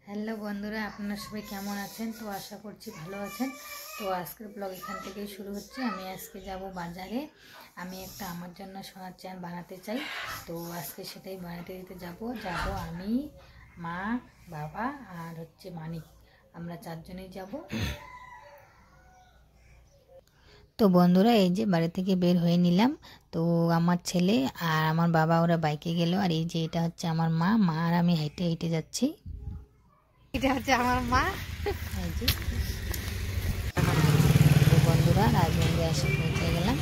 Hello বন্ধুরা, আপনারা সবাই কেমন আছেন? তো আশা করছি ভালো আছেন। তো আজকের ব্লগ এখান থেকেই শুরু হচ্ছে। আমি আজকে যাব বাজারে। আমি একটা আমার জন্য সোনার চেন বানাতে চাই। তো আজকে সেটাই বানাতে দিতে যাব আমি, মা, বাবা আর মানিক, আমরা চারজনেই যাব। তো বন্ধুরা, এই যে বাড়ি থেকে বের হয়ে নিলাম। তো আমার ছেলে আর আমার বাবা ওরা বাইকে গেল, আর এই যে এটা হচ্ছে আমার মা আর আমি হেঁটে হেঁটে যাচ্ছি। এটা হচ্ছে আমার মা। এই যে বন্ধুরা, রাজমন্দিরে এসে পৌঁছে গেলাম।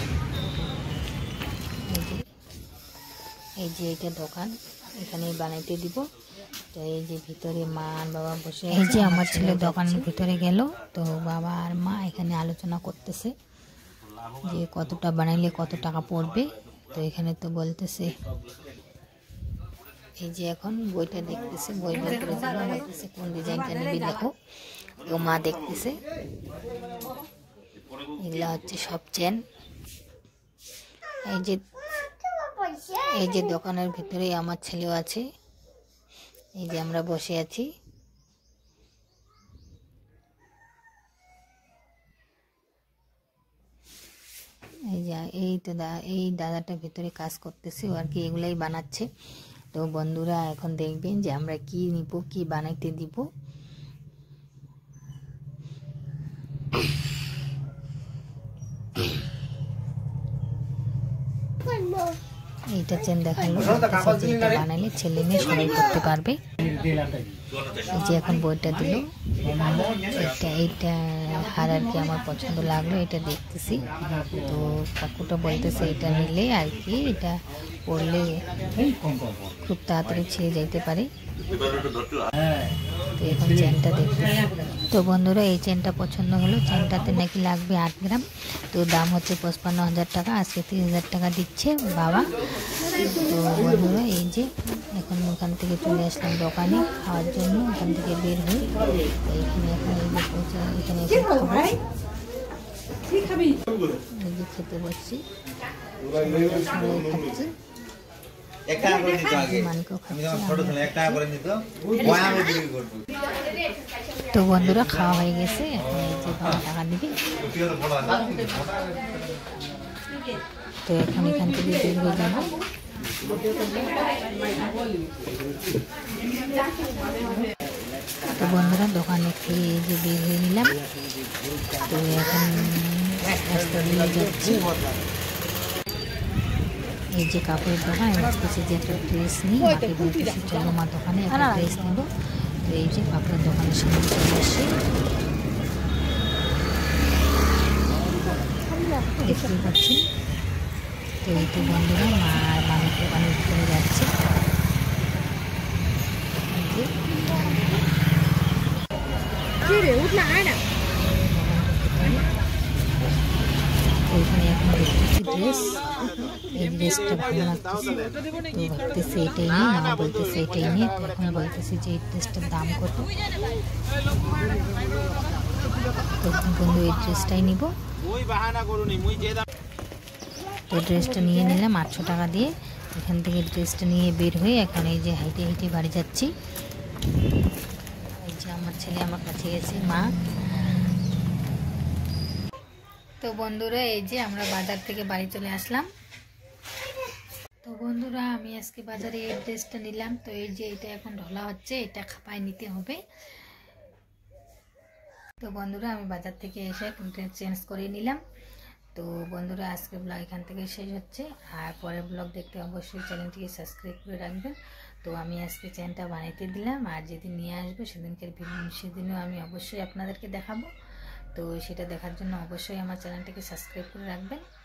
এই যে এটা দোকান, এখানে বানাইতে দিব। তো এই যে ভিতরে মা আর বাবা বসে, এই যে আমার ছেলে দোকানের ভিতরে গেল। তো বাবা আর মা এখানে আলোচনা করতেছে যে কতটা বানাইলে কত টাকা পড়বে। তো এখানে তো বলতেছে, এই যে এখন বইটা দেখতেছে, বই বের করে দিল, বলতেছে কোন ডিজাইনটা নিবি দেখো। ও মা দেখতেছে, এগুলা হচ্ছে সব চেন। এই যে দোকানের ভিতরে আমার ছেলেও আছে। এই যে আমরা বসে আছি। এই যে এই দাদাটা ভিতরে কাজ করতেছে, ও আর কি এগুলাই বানাচ্ছে। তো বন্ধুরা, এখন দেখবেন যে আমরা কি নিব, কি বানাইতে দিব। এইটা চেন দেখালো, যেটা বানাইলে ছেলে মেয়ে সবাই করতে পারবে। এই যে এখন বইটা দিল, এইটা হার আর কি আমার পছন্দ লাগলো, এটা দেখতেছি। তো কাকুটা বলতেছে এটা নিলে আর কি এটা পড়লে খুব তাড়াতাড়ি ছিঁড়ে যাইতে পারে। তো এখন চেনটা দেখতে। তো বন্ধুরা, এই চেনটা পছন্দ হলো। চেনটাতে নাকি লাগবে 8 গ্রাম। তো দাম হচ্ছে 55,000 টাকা। আজকে 30,000 টাকা দিচ্ছে বাবা। তো বন্ধুরা, এই যে এখন ওখান থেকে চলে আসলাম দোকানে খাওয়ার জন্য। ওখান থেকে বের হই এইখানে, এখন এই যে পৌঁছে এখানে এসে এই যে খেতে বসছি, খাচ্ছি। তো বন্ধুরা, খাওয়া হয়ে গেছে। এখন এই যে বাবা টাকা দিবে। তো এখন এখান থেকে বের হয়ে যাবো। তো বন্ধুরা, দোকানে খেয়ে এই যে বের হয়ে নিলাম। তো এখন রাস্তা দিয়ে যাচ্ছি। এই যে কাপড়ের দোকান, বলতেছি যে একটা ড্রেস নিই। মাকে বলতেছি চলো মা দোকানে একটা ড্রেস নেব। তো এই যে কাপড়ের দোকানের সামনে চলে আসি, দেখতে পাচ্ছি। তো এই তো বন্ধুরা, মা আর মামির দোকানের ভিতরে যাচ্ছে। ওইখানে এখন দেখতেছি ড্রেস। এই ড্রেসটা ভালো লাগতেছে, তো ভাবতেছি এটাই নিই। মা বলতেছে এটাই নিয়ে। তো এখন বলতেছি যে এই ড্রেসটার দাম কত। তো বন্ধু, এই ড্রেসটাই নিব। তো ড্রেসটা নিয়ে নিলাম 800 টাকা দিয়ে। এখান থেকে ড্রেসটা নিয়ে বের হয়ে এখন এই যে হেঁটে হেঁটে বাড়ি যাচ্ছি। এই যে আমার ছেলে আমার কাছে গেছে, মা। তো বন্ধুরা, এই যে আমরা বাজার থেকে বাড়ি চলে আসলাম। তো বন্ধুরা, আমি আজকে বাজারে এই ড্রেসটা নিলাম। তো এই যে এটা এখন ঢলা হচ্ছে, এটা খাপায় নিতে হবে। তো বন্ধুরা, আমি বাজার থেকে এসে ড্রেস চেঞ্জ করে নিলাম। তো বন্ধুরা, আজকে ব্লগ এখান থেকে শেষ হচ্ছে। আর পরের ব্লগ দেখতে অবশ্যই চ্যানেলটিকে সাবস্ক্রাইব করে রাখবেন। তো আমি আজকে চেনটা বানাইতে দিলাম, আর যেদিন নিয়ে আসবো সেদিনও আমি অবশ্যই আপনাদেরকে দেখাবো। তো সেটা দেখার জন্য অবশ্যই আমার চ্যানেলটিকে সাবস্ক্রাইব করে রাখবেন।